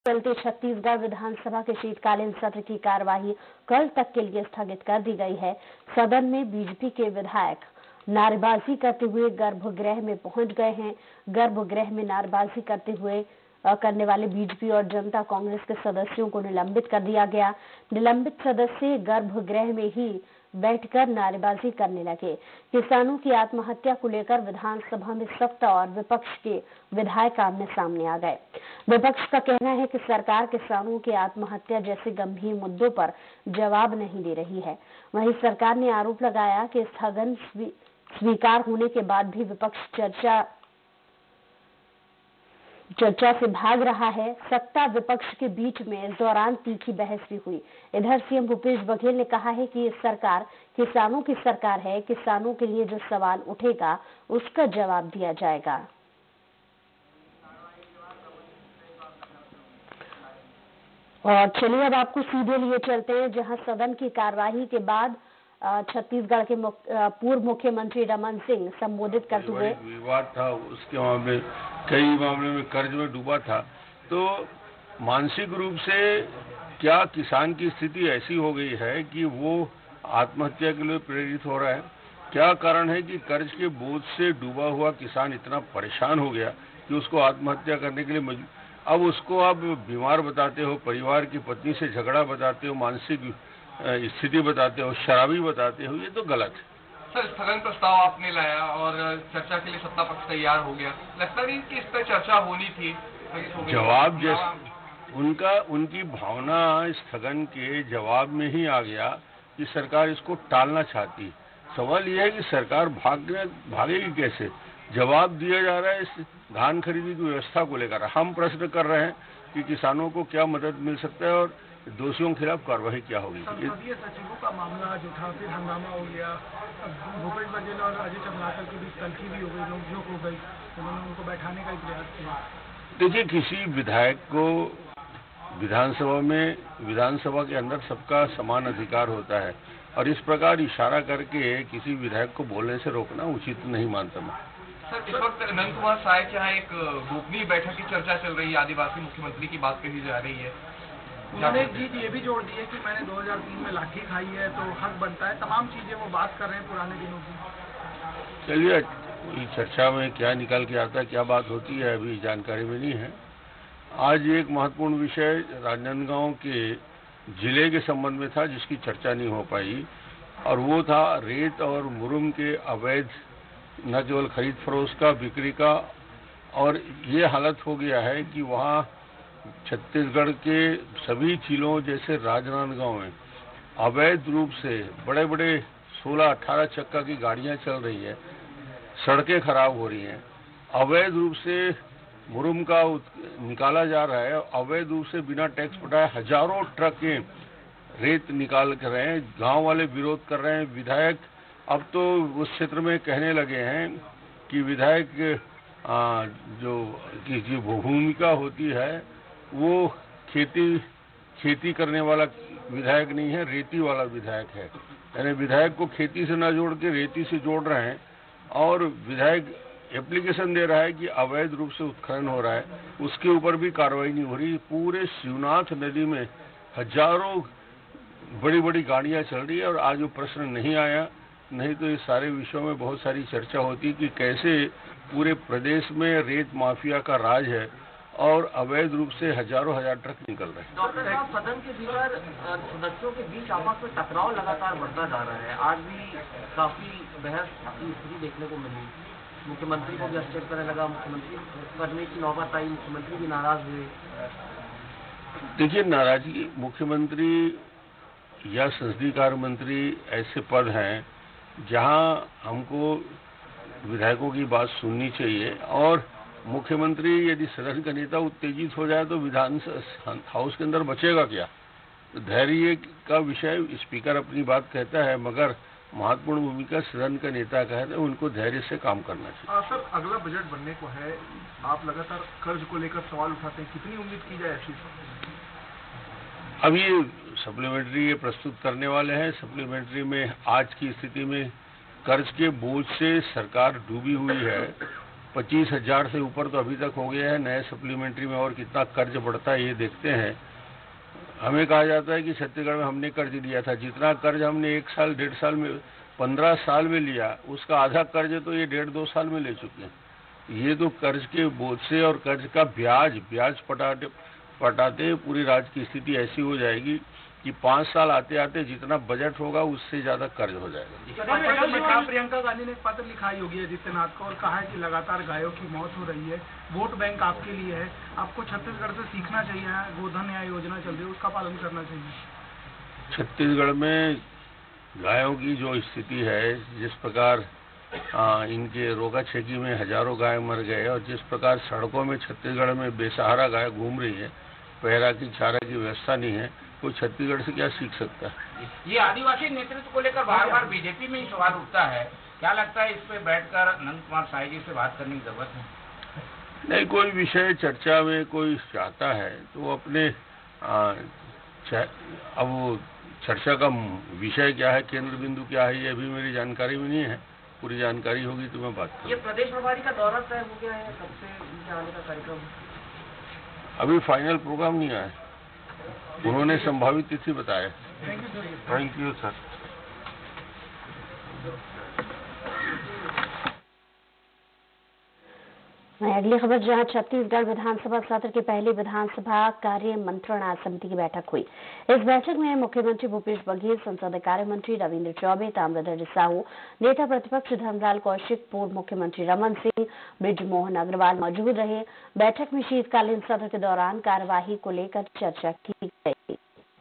चलते छत्तीसगढ़ विधानसभा के शीतकालीन सत्र की कार्यवाही कल तक के लिए स्थगित कर दी गई है। सदन में बीजेपी के विधायक नारेबाजी करते हुए गर्भगृह में पहुंच गए हैं। गर्भगृह में नारेबाजी करने वाले बीजेपी और जनता कांग्रेस के सदस्यों को निलंबित कर दिया गया। निलंबित सदस्य गर्भगृह में ही बैठकर नारेबाजी करने लगे। किसानों की आत्महत्या को लेकर विधानसभा में सत्ता और विपक्ष के विधायक आमने सामने आ गए। विपक्ष का कहना है कि सरकार किसानों की आत्महत्या जैसे गंभीर मुद्दों पर जवाब नहीं दे रही है। वहीं सरकार ने आरोप लगाया कि स्थगन स्वीकार होने के बाद भी विपक्ष चर्चा से भाग रहा है। सत्ता विपक्ष के बीच में इस दौरान तीखी बहस भी हुई। इधर सीएम भूपेश बघेल ने कहा है कि ये सरकार किसानों की सरकार है। किसानों के लिए जो सवाल उठेगा उसका जवाब दिया जाएगा। और चलिए अब आपको सीधे लिए चलते हैं जहां सदन की कार्यवाही के बाद छत्तीसगढ़ के पूर्व मुख्यमंत्री रमन सिंह संबोधित करते हुए विवाद था, उसके मामले कई मामले में कर्ज में डूबा था। तो मानसिक रूप से क्या किसान की स्थिति ऐसी हो गई है कि वो आत्महत्या के लिए प्रेरित हो रहा है? क्या कारण है कि कर्ज के बोझ से डूबा हुआ किसान इतना परेशान हो गया कि उसको आत्महत्या करने के लिए अब उसको आप बीमार बताते हो, परिवार की पत्नी से झगड़ा बताते हो, मानसिक स्थिति बताते हो, शराबी बताते हो, ये तो गलत है। सर, स्थगन प्रस्ताव आपने लाया और चर्चा के लिए सत्ता पक्ष तैयार हो गया। लगता नहीं कि इस पर चर्चा होनी थी? जवाब जैसे उनकी भावना स्थगन के जवाब में ही आ गया कि सरकार इसको टालना चाहती है। सवाल यह है कि सरकार भागेगी कैसे? जवाब दिया जा रहा है इस धान खरीदी की व्यवस्था को लेकर। हम प्रश्न कर रहे हैं कि किसानों को क्या मदद मिल सकता है और दोषियों के खिलाफ कार्रवाई क्या होगी। संसदीय सचिवों का मामला जो था, फिर हंगामा हो गया। भूपेश बघेल और अजय चंद्राकर के बीच तल्खी भी हो गई, नोकझोंक हो गई। उन्होंने उनको बैठाने का प्रयास किया। देखिए, किसी विधायक को विधानसभा के अंदर सबका समान अधिकार होता है और इस प्रकार इशारा करके किसी विधायक को बोलने से रोकना उचित नहीं मानता मैं। सर, इस वक्त नंद कुमार साय के यहाँ एक गोपनीय बैठक की चर्चा चल रही है। आदिवासी मुख्यमंत्री की बात कही जा रही है। उन्होंने एक चीज ये भी जोड़ दी है कि मैंने 2003 में लाठी खाई है तो हक बनता है। तमाम चीजें वो बात कर रहे हैं पुराने दिनों की। चलिए, इस चर्चा में क्या निकल के आता है, क्या बात होती है, अभी जानकारी में नहीं है। आज एक महत्वपूर्ण विषय राजनांदगांव के जिले के संबंध में था जिसकी चर्चा नहीं हो पाई, और वो था रेत और मुरुम के अवैध न केवल खरीद फरोख्त का, बिक्री का। और ये हालत हो गया है कि वहाँ छत्तीसगढ़ के सभी जिलों जैसे राजनांदगांव में अवैध रूप से बड़े बड़े 16-18 चक्का की गाड़ियां चल रही है, सड़कें खराब हो रही हैं, अवैध रूप से मुरुम का निकाला जा रहा है, अवैध रूप से बिना टैक्स पटाए हजारों ट्रकें रेत निकाल कर रहे हैं। गांव वाले विरोध कर रहे हैं। विधायक अब तो उस क्षेत्र में कहने लगे हैं कि विधायक जो भूमिका होती है वो खेती करने वाला विधायक नहीं है, रेती वाला विधायक है। यानी विधायक को खेती से न जोड़ के रेती से जोड़ रहे हैं और विधायक एप्लीकेशन दे रहा है कि अवैध रूप से उत्खनन हो रहा है, उसके ऊपर भी कार्रवाई नहीं हो रही। पूरे शिवनाथ नदी में हजारों बड़ी बड़ी गाड़ियां चल रही है और आज वो प्रश्न नहीं आया, नहीं तो इस सारे विषयों में बहुत सारी चर्चा होती कि कैसे पूरे प्रदेश में रेत माफिया का राज है और अवैध रूप से हजारों हजार ट्रक निकल रहे हैं। डॉक्टर साहब, सदन के भीतर सदस्यों के बीच आपस में टकराव लगातार बढ़ता जा रहा है। आज भी काफी बहस की स्थिति देखने को मिली। मुख्यमंत्री को भी आश्चर्य करने लगा, मुख्यमंत्री करने की नौबत आई, मुख्यमंत्री भी नाराज हुए। देखिए, नाराजगी मुख्यमंत्री या संसदीय कार्य मंत्री ऐसे पद हैं जहां हमको विधायकों की बात सुननी चाहिए, और मुख्यमंत्री यदि सदन का नेता उत्तेजित हो जाए तो विधान हाउस के अंदर बचेगा क्या? तो धैर्य का विषय स्पीकर अपनी बात कहता है, मगर महत्वपूर्ण भूमिका सदन का नेता का है, तो उनको धैर्य से काम करना चाहिए। सर, अगला बजट बनने को है, आप लगातार कर्ज को लेकर सवाल उठाते हैं, कितनी उम्मीद की जाए ऐसी? अब ये सप्लीमेंट्री ये प्रस्तुत करने वाले हैं। सप्लीमेंट्री में आज की स्थिति में कर्ज के बोझ से सरकार डूबी हुई है 25,000 से ऊपर तो अभी तक हो गया है। नए सप्लीमेंट्री में और कितना कर्ज बढ़ता है ये देखते हैं। हमें कहा जाता है कि छत्तीसगढ़ में हमने कर्ज लिया था, जितना कर्ज हमने 1 साल 1.5 साल में 15 साल में लिया, उसका आधा कर्ज तो ये 1.5-2 साल में ले चुके हैं। ये तो कर्ज के बोझ से और कर्ज का ब्याज पटाते पूरी राज्य की स्थिति ऐसी हो जाएगी कि 5 साल आते आते जितना बजट होगा उससे ज्यादा कर्ज हो जाएगा। प्रियंका गांधी ने पत्र लिखा है योगी आदित्यनाथ को और कहा है कि लगातार गायों की मौत हो रही है, वोट बैंक आपके लिए है, आपको छत्तीसगढ़ से सीखना चाहिए। गोधन न्याय योजना चल रही है, उसका पालन करना चाहिए। छत्तीसगढ़ में गायों की जो स्थिति है, जिस प्रकार इनके रोगा छेकी में हजारों गाय मर गए और जिस प्रकार सड़कों में छत्तीसगढ़ में बेसहारा गाय घूम रही है, पहरा की चारा की व्यवस्था नहीं है, कोई छत्तीसगढ़ से क्या सीख सकता है। ये आदिवासी नेतृत्व को लेकर बार बार बीजेपी में ही सवाल उठता है, क्या लगता है इस पे बैठकर अनंत कुमार साय जी से बात करने की जरूरत है? नहीं, कोई विषय चर्चा में कोई चाहता है तो अपने अब चर्चा का विषय क्या है, केंद्र बिंदु क्या है, ये अभी मेरी जानकारी में नहीं है। पूरी जानकारी होगी तो मैं बात करूँगा। ये प्रदेश प्रभारी का दौरा तय हो गया है, कब से इनके आने का कार्यक्रम? अभी फाइनल प्रोग्राम नहीं आया, उन्होंने संभावित तिथि बताया। Thank you sir. अगली खबर, जहां छत्तीसगढ़ विधानसभा सत्र की पहली विधानसभा कार्य मंत्रणा समिति की बैठक हुई। इस बैठक में मुख्यमंत्री भूपेश बघेल, संसदीय कार्य मंत्री रविंद्र चौबे, ताम्रध्वज साहू, नेता प्रतिपक्ष धर्मलाल कौशिक, पूर्व मुख्यमंत्री रमन सिंह, बृजमोहन अग्रवाल मौजूद रहे। बैठक में शीतकालीन सत्र के दौरान कार्यवाही को लेकर चर्चा की गई।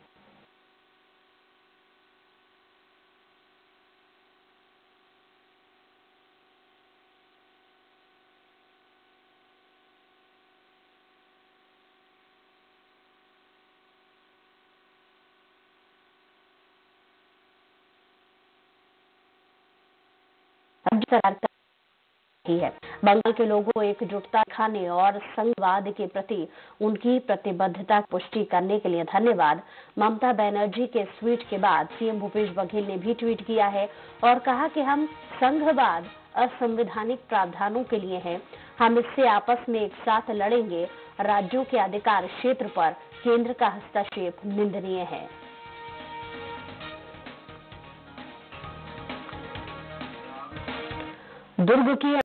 सरकार है बंगाल के लोगों को एकजुटता दिखाने और संघवाद के प्रति उनकी प्रतिबद्धता पुष्टि करने के लिए धन्यवाद। ममता बनर्जी के ट्वीट के बाद सीएम भूपेश बघेल ने भी ट्वीट किया है और कहा कि हम संघवाद असंवैधानिक प्रावधानों के लिए हैं, हम इससे आपस में एक साथ लड़ेंगे। राज्यों के अधिकार क्षेत्र पर केंद्र का हस्तक्षेप निंदनीय है। दुर्ग की